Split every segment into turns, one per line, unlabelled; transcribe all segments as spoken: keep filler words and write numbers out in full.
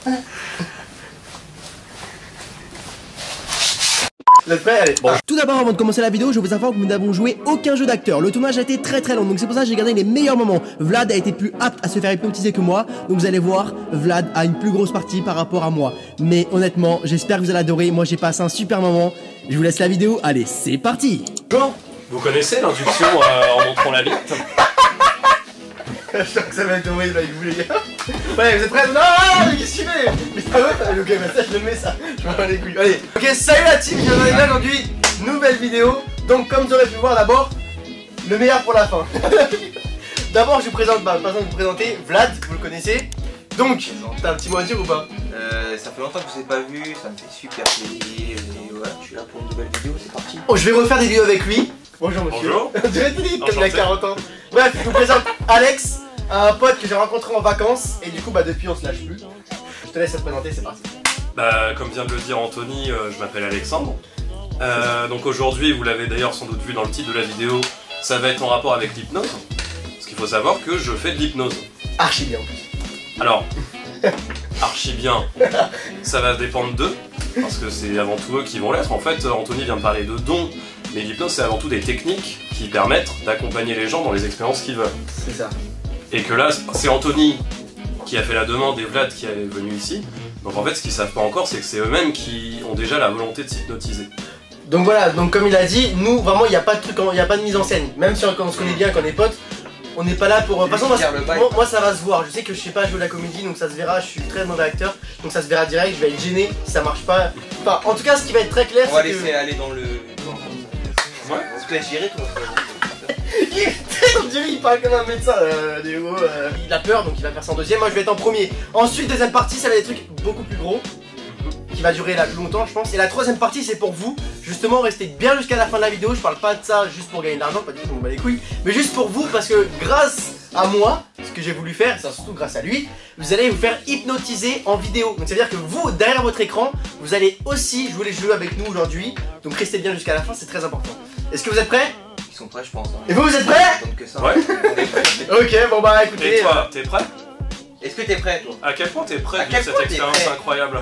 Vous êtes prêts? Allez. Bon.
Tout d'abord, avant de commencer la vidéo, je veux savoir que nous n'avons joué aucun jeu d'acteur. Le tournage a été très très long, donc c'est pour ça que j'ai gardé les meilleurs moments. Vlad a été plus apte à se faire hypnotiser que moi, donc vous allez voir, Vlad a une plus grosse partie par rapport à moi. Mais honnêtement, j'espère que vous allez adorer. Moi, j'ai passé un super moment. Je vous laisse la vidéo. Allez, c'est parti.
Bonjour. Vous connaissez l'induction euh, en montrant la bite?
Je sens que ça va être horrible avec vous les gars. Ouais, vous êtes prêts? Non, non, mais qu'est-ce que tu fais? Mais ça va? Ok, bah ça je le mets ça. Je m'en bats les couilles. Allez. Ok, salut la team, je viens aujourd'hui. Nouvelle vidéo. Donc comme vous aurez pu voir d'abord, le meilleur pour la fin. D'abord je vous présente, bah, pas besoin de vous présenter, Vlad, vous le connaissez. Donc, t'as un petit mot à dire ou pas?
Euh, ça fait longtemps que je vous ai pas vu, ça me fait super plaisir. Et voilà, je suis là pour une nouvelle vidéo, c'est parti.
Oh, je vais refaire des vidéos avec lui. Bonjour monsieur.
Bonjour.
On dirait Philippe comme il a quarante ans. Bref, je vous présente Alex, un pote que j'ai rencontré en vacances. Et du coup, bah depuis on se lâche plus. Je te laisse te présenter, c'est parti.
Bah, comme vient de le dire Anthony, euh, je m'appelle Alexandre. Euh, donc aujourd'hui, vous l'avez d'ailleurs sans doute vu dans le titre de la vidéo, ça va être en rapport avec l'hypnose. Parce qu'il faut savoir que je fais de l'hypnose.
Archi bien en plus.
Alors, archi bien, ça va dépendre d'eux, parce que c'est avant tout eux qui vont l'être. En fait, Anthony vient de parler de dons, mais l'hypnose c'est avant tout des techniques qui permettent d'accompagner les gens dans les expériences qu'ils veulent.
C'est ça.
Et que là, c'est Anthony qui a fait la demande et Vlad qui est venu ici. Donc en fait, ce qu'ils savent pas encore, c'est que c'est eux-mêmes qui ont déjà la volonté de s'hypnotiser.
Donc voilà, donc comme il a dit, nous vraiment il n'y a pas de truc, il n'y a pas de mise en scène. Même si on se connaît bien, qu'on est potes, on n'est pas là pour. De toute façon, moi, moi, moi ça va se voir. Je sais que je sais pas jouer la comédie, donc ça se verra. Je suis très mauvais acteur, donc ça se verra direct. Je vais être gêné si ça marche pas. Enfin, en tout cas, ce qui va être très clair,
on va
c'est
laisser
que...
aller dans le. Dans... Ouais. On se laisse gérer toi.
Il est on dirait il parle comme un médecin. Euh, des gros, euh, il a peur, donc il va faire ça en deuxième. Moi, je vais être en premier. Ensuite, deuxième partie, ça va être des trucs beaucoup plus gros, qui va durer là plus longtemps, je pense. Et la troisième partie, c'est pour vous. Justement, restez bien jusqu'à la fin de la vidéo. Je parle pas de ça juste pour gagner de l'argent, pas du tout, on bat les couilles, mais juste pour vous, parce que grâce à moi, ce que j'ai voulu faire, c'est surtout grâce à lui, vous allez vous faire hypnotiser en vidéo. Donc ça veut dire que vous, derrière votre écran, vous allez aussi jouer les jeux avec nous aujourd'hui. Donc restez bien jusqu'à la fin, c'est très important. Est-ce que vous êtes prêts?
Ils sont prêts, je pense. Hein.
Et vous, vous êtes prêts?
Que ça.
Ouais.
On est prêts.
Ok, bon bah écoutez.
Et toi, t'es prêt?
Est-ce que t'es prêt toi?
À quel point t'es prêt
à
de vivre cette expérience
prêt
incroyable?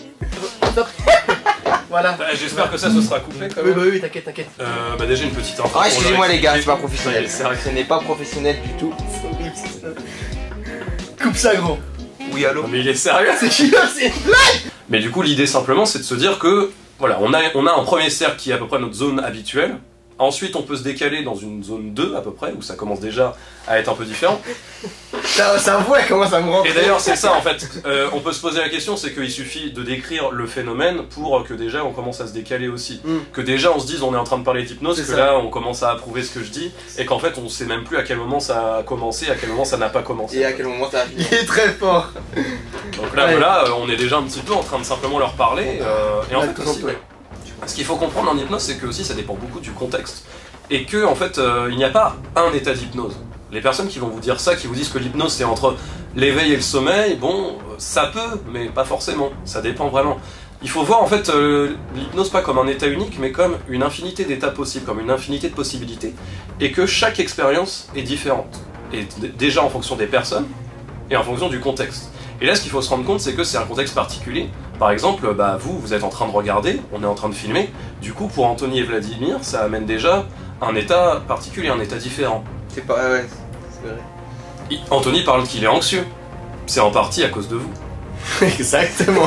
Voilà.
Bah, j'espère que ça, ce sera coupé quand même.
Oui, bah oui, t'inquiète, t'inquiète.
Euh, bah déjà une petite info.
Ah, excusez-moi les gars, c'est pas professionnel.
Oui, c'est vrai.
Ce n'est pas professionnel du tout.
Coupe ça, gros.
Oui, allô?
Mais il est sérieux?
C'est chiant, c'est une blague.
Mais du coup, l'idée simplement, c'est de se dire que, voilà, on a, on a un premier cercle qui est à peu près notre zone habituelle. Ensuite, on peut se décaler dans une zone deux à peu près, où ça commence déjà à être un peu différent.
Ça, ça voit comment ça me rend.
Et d'ailleurs, c'est ça en fait. Euh, on peut se poser la question, c'est qu'il suffit de décrire le phénomène pour que déjà on commence à se décaler aussi. Mm. Que déjà on se dise on est en train de parler d'hypnose, que ça. Là on commence à approuver ce que je dis, et qu'en fait on sait même plus à quel moment ça a commencé, à quel moment ça n'a pas commencé.
Et à quel moment ça a fini.
Il est très fort.
Donc là, ouais. Voilà, on est déjà un petit peu en train de simplement leur parler. Euh, et en ouais, fait aussi, ouais. Ce qu'il faut comprendre en hypnose, c'est que aussi ça dépend beaucoup du contexte. Et que en fait, euh, il n'y a pas un état d'hypnose. Les personnes qui vont vous dire ça, qui vous disent que l'hypnose c'est entre l'éveil et le sommeil, bon, ça peut, mais pas forcément, ça dépend vraiment. Il faut voir en fait euh, l'hypnose pas comme un état unique, mais comme une infinité d'états possibles, comme une infinité de possibilités, et que chaque expérience est différente. Et déjà en fonction des personnes, et en fonction du contexte. Et là ce qu'il faut se rendre compte, c'est que c'est un contexte particulier. Par exemple, bah, vous, vous êtes en train de regarder, on est en train de filmer, du coup pour Anthony et Vladimir, ça amène déjà un état particulier, un état différent.
C'est pas... ouais, c'est vrai.
Il, Anthony parle qu'il est anxieux. C'est en partie à cause de vous.
Exactement.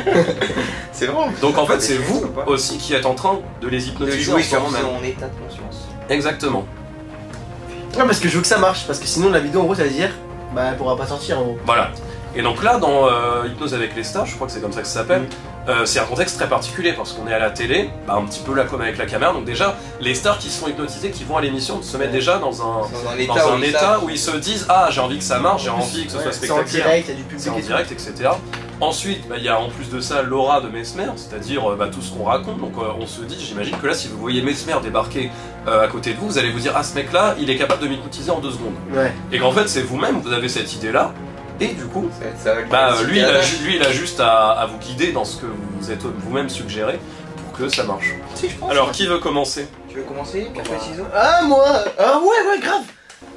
C'est vrai.
Donc en fait, c'est vous aussi qui êtes en train de les hypnotiser.
De jouer
en
sur
même.
mon état de conscience.
Exactement.
Ouais, parce que je veux que ça marche, parce que sinon la vidéo en gros ça veut dire, bah elle pourra pas sortir en gros.
Voilà. Et donc là, dans euh, Hypnose avec les stars, je crois que c'est comme ça que ça s'appelle, mmh. euh, c'est un contexte très particulier parce qu'on est à la télé, bah, un petit peu là comme avec la caméra, donc déjà, les stars qui se font hypnotiser, qui vont à l'émission, se mettent déjà dans un,
dans un état,
dans un
où,
état où ils se disent « Ah, j'ai envie que ça marche, j'ai envie que ce
ouais,
soit spectaculaire. »
C'est en direct, il y a du public.
C'est en direct, et cetera. Ensuite, bah, il y a en plus de ça l'aura de Mesmer, c'est-à-dire bah, tout ce qu'on raconte, donc euh, on se dit, j'imagine que là, si vous voyez Mesmer débarquer euh, à côté de vous, vous allez vous dire « Ah, ce mec-là, il est capable de m'hypnotiser en deux secondes.
Ouais. » Et
qu'en fait, c'est vous-même, vous avez cette idée-là. Et du coup,
ça, ça
bah, lui, il a, lui il a juste à, à vous guider dans ce que vous êtes vous-même suggéré pour que ça marche.
Si, je pense.
Alors, qui veut commencer?
Tu veux commencer? Pierre, feuille, ciseaux?
Ah, moi. Ah ouais, ouais, grave.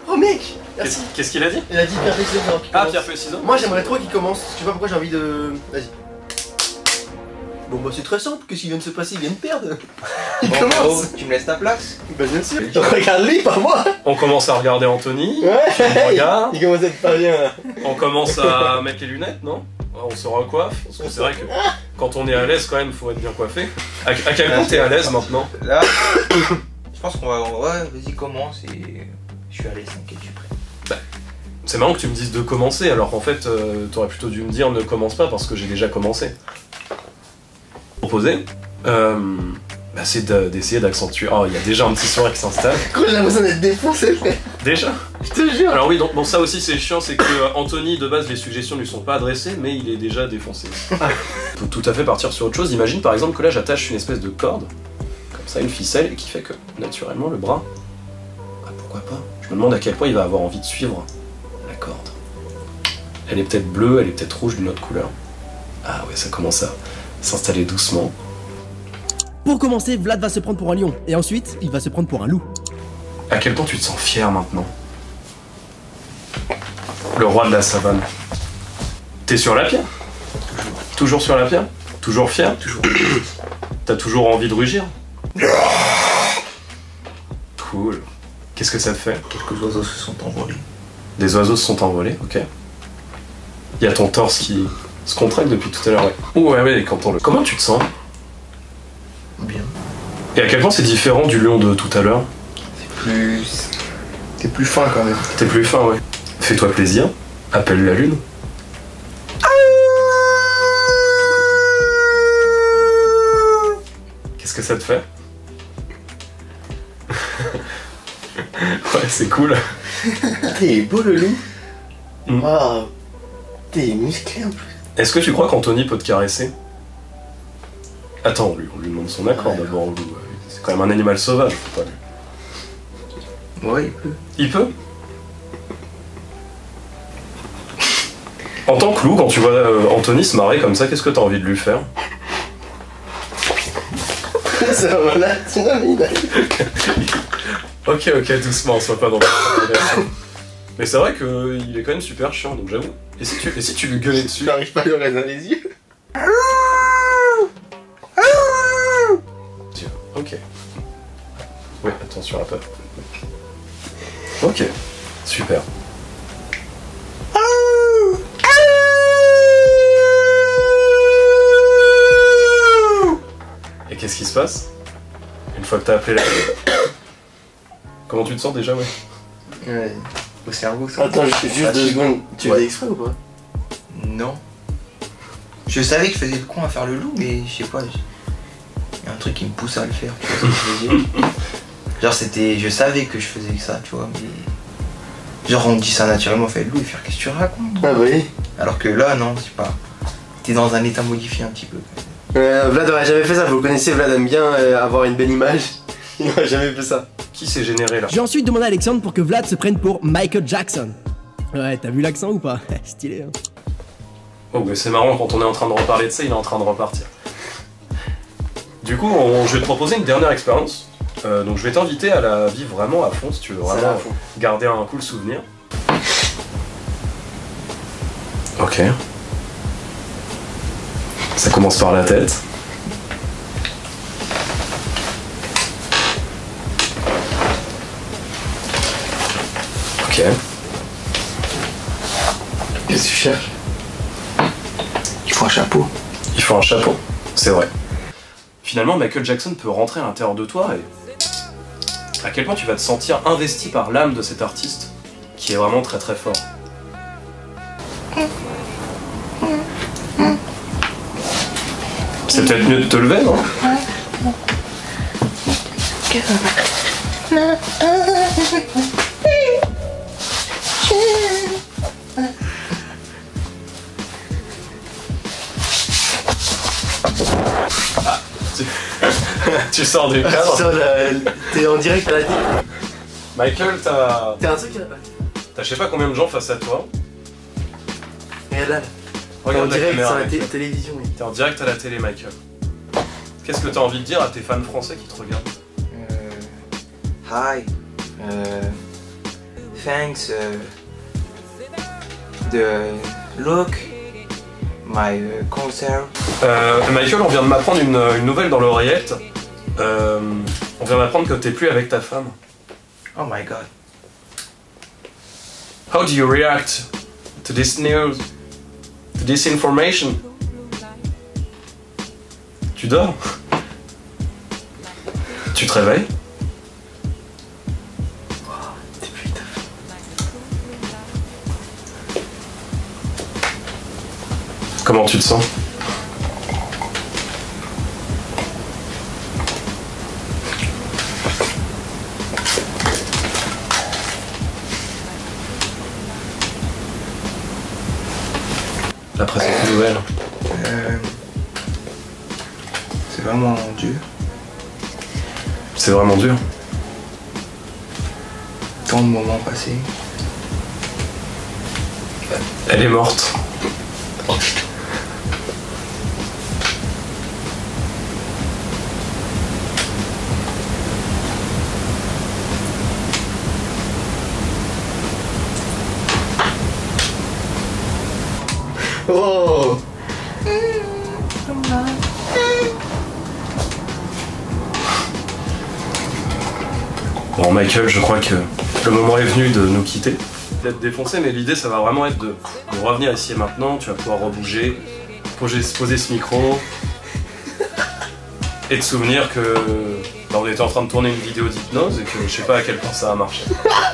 Oh mec, merci.
Qu'est-ce qu'il a dit?
Il a dit pierre feuille ciseaux.
Ah, pierre feuille ciseaux.
Moi j'aimerais trop qu'il commence. Je sais pas pourquoi j'ai envie de. Vas-y. Bon bah c'est très simple, qu'est-ce qui vient de se passer? Il vient de perdre. Il
Bon,
commence.
oh, tu me laisses ta place?
Bah bien sûr. Regarde lui, pas moi.
On commence à regarder Anthony.
Ouais.
Regarde.
Il commence à être pas bien là.
On commence à mettre les lunettes, non? On se recoiffe. Parce que c'est vrai que quand on est à l'aise, quand même, faut être bien coiffé. À, à quel point t'es à l'aise maintenant?
Là, je pense qu'on va. Ouais, vas-y, commence et. Je suis à l'aise, t'inquiète, je suis prêt.
C'est marrant que tu me dises de commencer, alors qu'en fait, euh, t'aurais plutôt dû me dire ne commence pas parce que j'ai déjà commencé. Proposé, euh, bah c'est d'essayer d'accentuer. Oh, il y a déjà un petit sourire qui s'installe.
Quoi, j'ai l'impression d'être défoncé, frère.
Déjà?
Je te jure.
Alors oui, donc bon, ça aussi c'est chiant, c'est que euh, Anthony, de base, les suggestions ne lui sont pas adressées, mais il est déjà défoncé. On peut tout à fait partir sur autre chose. Imagine par exemple que là, j'attache une espèce de corde, comme ça, une ficelle, et qui fait que, naturellement, le bras, ah, pourquoi pas? Je me demande à quel point il va avoir envie de suivre la corde. Elle est peut-être bleue, elle est peut-être rouge d'une autre couleur. Ah ouais, ça commence à s'installer doucement.
Pour commencer, Vlad va se prendre pour un lion, et ensuite, il va se prendre pour un loup.
À quel point tu te sens fier maintenant? Le roi de la savane. T'es sur la pierre? Toujours sur la pierre? Toujours fier?
Toujours.
T'as toujours envie de rugir? Cool. Qu'est-ce que ça te fait?
Quelques oiseaux se sont envolés.
Des oiseaux se sont envolés, ok. Il y a ton torse qui se contracte depuis tout à l'heure, ouais. Ouh, ouais, ouais, quand on le... Comment tu te sens?
Bien.
Et à quel point c'est différent du lion de tout à l'heure?
C'est plus. T'es plus fin quand même.
T'es plus fin, ouais. Fais-toi plaisir, appelle la lune. Qu'est-ce que ça te fait? Ouais, c'est cool.
T'es beau le loup.
Mm.
Waouh. T'es musclé en plus.
Est-ce que tu crois qu'Anthony peut te caresser? Attends, on lui, on lui demande son accord
Ouais.
d'abord, au loup. C'est quand même un animal sauvage, faut pas lui.
Ouais, il peut.
Il peut? En tant que loup, quand tu vois euh, Anthony se marrer comme ça, qu'est-ce que t'as envie de lui faire?
C'est un malade, c'est un malade.
Ok, ok, doucement, sois pas dans la relation. Mais c'est vrai qu'il est quand même super chiant, donc j'avoue. Et si tu, et si tu lui gueulais dessus?
J'arrive pas à lui regarder dans les yeux.
Tiens, ok. Oui, attention à pas. Ok, super. Et qu'est-ce qui se passe une fois que t'as appelé la... Comment tu te sens déjà, ouais?
Ouais. Au cerveau, ça.
Attends, juste
Ah,
deux
tu-
secondes. Tu
Ouais.
fais exprès ou pas?
Non. Je savais que je faisais le con à faire le loup, mais je sais pas. Il y a un truc qui me pousse à le faire. Tu vois ce que je veux dire? Genre, c'était. Je savais que je faisais ça, tu vois, mais. Genre, on dit ça naturellement, fait le loup et faire qu'est-ce que tu racontes?
Ah bah oui.
Alors que là, non, c'est pas. T'es dans un état modifié un petit peu.
Euh, Vlad aurait jamais fait ça, vous le connaissez, Vlad aime bien euh, avoir une belle image. Il n'aurait jamais fait ça.
Qui s'est généré là?
J'ai ensuite demandé à Alexandre pour que Vlad se prenne pour Michael Jackson. Ouais, t'as vu l'accent ou pas? Stylé, hein.
Oh, mais c'est marrant, quand on est en train de reparler de ça, il est en train de repartir. Du coup, on- je vais te proposer une dernière expérience. Euh, donc je vais t'inviter à la vivre vraiment à fond, si tu veux
Ça
vraiment
à fond.
garder un cool souvenir. Ok. Ça commence par la tête. Ok.
Qu'est-ce que tu cherches?
Il faut un chapeau.
Il faut un chapeau, c'est vrai. Finalement, Michael Jackson peut rentrer à l'intérieur de toi et à quel point tu vas te sentir investi par l'âme de cet artiste qui est vraiment très très fort. C'est peut-être mieux de te lever, non? Ah, tu... tu sors du cadre.
Sur la- T'es en direct à la télé.
Michael, t'as...
T'es un truc là.
T'as je sais pas combien de gens face à toi.
Regarde là. T'es en
Regarde la
direct
caméra,
sur la
Michael.
té- télévision. oui.
T'es en direct à la télé, Michael. Qu'est-ce que t'as envie de dire à tes fans français qui te regardent?
Euh... Hi. Euh... thanks uh, the look, my uh, concert.
Euh, Michael, on vient de m'apprendre une, une nouvelle dans l'oreillette. Euh, on vient m'apprendre que t'es plus avec ta femme.
Oh my god.
How do you react to this news, to this information? Tu dors? Tu te réveilles? Comment tu te sens? Après cette nouvelle.
Euh, c'est vraiment dur.
C'est vraiment dur.
Tant de moments passés.
Elle est morte.
Oh.
Bon Michael, je crois que le moment est venu de nous quitter. D'être défoncé, mais l'idée ça va vraiment être de, de revenir ici et maintenant, tu vas pouvoir rebouger, poser, poser ce micro et te souvenir que bah, on était en train de tourner une vidéo d'hypnose et que je sais pas à quel point ça a marché.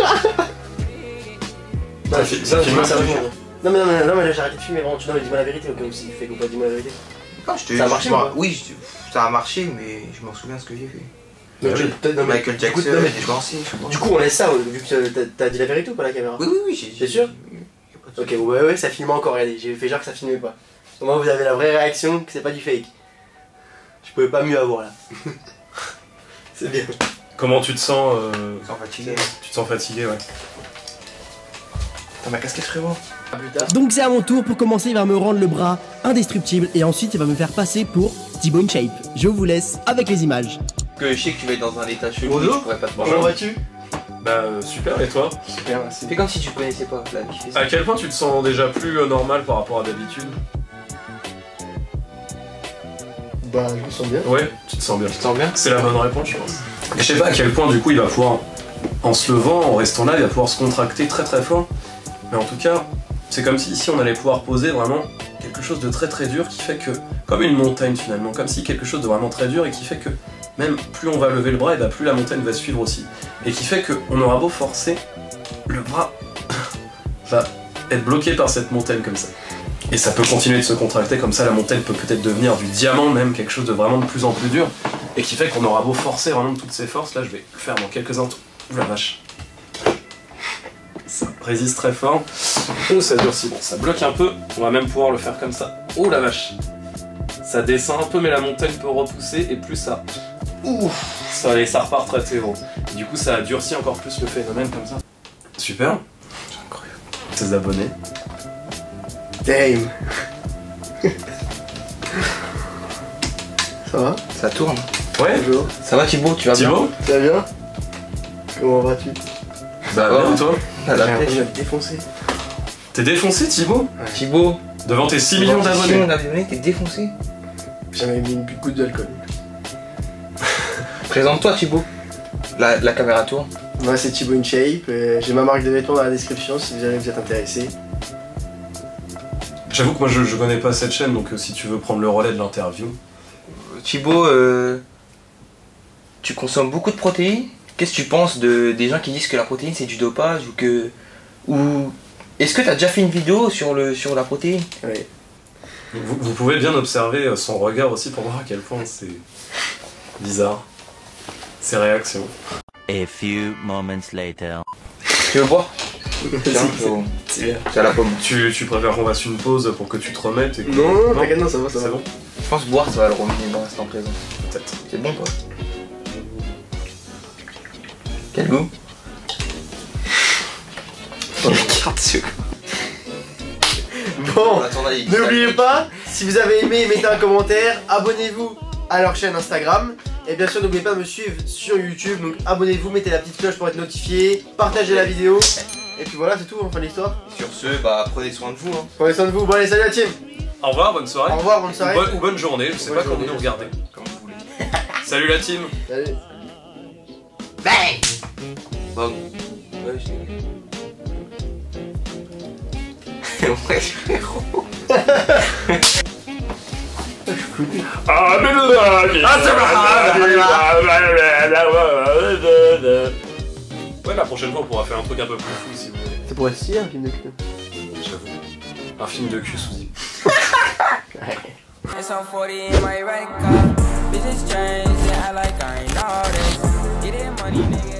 Non,
Ça
je-
fi- ça
non,
filme
je-
ça
ça-
filme.
Non mais non mais non mais là j'ai arrêté de filmer vraiment, tu non mais dis-moi la vérité au cas où s'il fait ou pas, dis-moi la vérité.
Ah, je te-
Ça a
je
marché
m'en-
ou pas
Oui, je- ça a marché, mais je m'en souviens ce que j'ai fait.
Mais tu- peut-être- non, mais-
Michael
du coup,
Jackson,
non, mais-
je m'en sais, je crois.
Du coup on laisse ça, vu que t'as- t'as dit la vérité ou pas à la caméra?
Oui, oui, oui, j'ai.
T'es sûr?
y a pas de
Ok, ouais ouais ça filme encore, regardez, j'ai fait genre que ça filmait pas. Au moins vous avez la vraie réaction, que c'est pas du fake. Je pouvais pas mieux avoir là. C'est bien.
Comment tu te sens euh,
Sans fatiguer.
Tu te sens fatigué, ouais.
T'as ma casquette, frérot.
À plus tard.
Donc c'est à mon tour. Pour commencer, il va me rendre le bras indestructible et ensuite il va me faire passer pour Thibaut InShape. Je vous laisse avec les images.
Que je sais que tu vas être dans un état chelou,
Bonjour.
mais je pourrais pas te voir.
Comment vas-tu?
Bah euh, super, et toi?
Super, merci.
Fais comme si tu connaissais pas la vie. fais ça.
À quel point tu te sens déjà plus euh, normal par rapport à d'habitude?
Bah je me sens bien.
Ouais, tu te sens bien.
Tu te sens bien?
C'est la bonne réponse, je pense. Et je sais pas à quel point, du coup, il va pouvoir, en se levant, en restant là, il va pouvoir se contracter très très fort. Mais en tout cas, c'est comme si ici on allait pouvoir poser vraiment quelque chose de très très dur qui fait que, comme une montagne finalement, comme si quelque chose de vraiment très dur et qui fait que même plus on va lever le bras, et bah plus la montagne va suivre aussi. Et qui fait qu'on aura beau forcer, le bras va être bloqué par cette montagne comme ça. Et ça peut continuer de se contracter comme ça, la montagne peut peut-être devenir du diamant même, quelque chose de vraiment de plus en plus dur. Et qui fait qu'on aura beau forcer vraiment de toutes ses forces, là je vais le faire dans quelques instants. Ouh la vache. Ça résiste très fort. Ouh ça durcit, bon ça bloque un peu, on va même pouvoir le faire comme ça. Ouh la vache. Ça descend un peu mais la montagne peut repousser et plus ça... Ouh ça, et ça repart très très haut. Et du coup ça a durci encore plus le phénomène comme ça. Super. C'est incroyable. Tes abonnés.
Damn. Ça va?
Ça tourne.
Ouais.
Bonjour.
Ça va Thibaut, tu vas bien?
Thibaut.
Tu vas bien? Comment vas-tu?
Bah
Oh.
bien toi.
À la
J'ai
pêche.
l'impression d'être défoncé.
T'es défoncé Thibaut?
Thibaut,
Devant tes six millions
six
d'abonnés.
millions d'abonnés, t'es défoncé.
J'ai jamais mis une goutte d'alcool.
Présente-toi Thibaut. La, la caméra tourne.
Moi c'est Thibaut InShape, euh, j'ai ma marque de vêtements dans la description si jamais vous êtes intéressé.
J'avoue que moi je, je connais pas cette chaîne donc euh, si tu veux prendre le relais de l'interview.
Thibaut, euh, tu consommes beaucoup de protéines. Qu'est-ce que tu penses de, des gens qui disent que la protéine c'est du dopage ou que... Ou... Est-ce que tu as déjà fait une vidéo sur, le, sur la protéine?
Ouais.
Vous, vous pouvez bien observer euh, son regard aussi pour voir à quel point c'est bizarre. Ses réactions.
A few moments later.
Tu veux boire? Tiens, frérot.
C'est bien.
C'est à la pomme.
Tu, tu préfères qu'on fasse une pause pour que tu te remettes et que...
Non, non, t'inquiète, non, ça va, ça
C'est
va.
bon?
Je pense que boire ça va le revenir dans l'instant présent.
Peut-être.
C'est bon toi? Quel goût?
Bon, n'oubliez pas, si vous avez aimé, mettez un commentaire, abonnez-vous à leur chaîne Instagram. Et bien sûr, n'oubliez pas de me suivre sur YouTube. Donc abonnez-vous, mettez la petite cloche pour être notifié, partagez la vidéo. Et puis voilà, c'est tout, on fait l'histoire.
Sur ce, bah prenez soin de vous. Hein.
Prenez soin de vous. Bon, allez, salut la team.
Au revoir, bonne soirée.
Au revoir, bonne soirée.
Ou, bonne, ou bonne journée, je sais
Bonne
pas
journée,
comment vous nous regardez.
Comme vous voulez.
Salut la team.
Salut.
Bang. Bon. Ouais, je Ouais, frérot.
Ah, mais le Ouais, la prochaine fois on pourra faire un truc un peu plus fou si vous voulez.
Ça pourrait se un film de cul.
J'avoue. Un film de cul sous
It's on forty in my right car. Bitches change, I like I ain't all this. Get it money, nigga.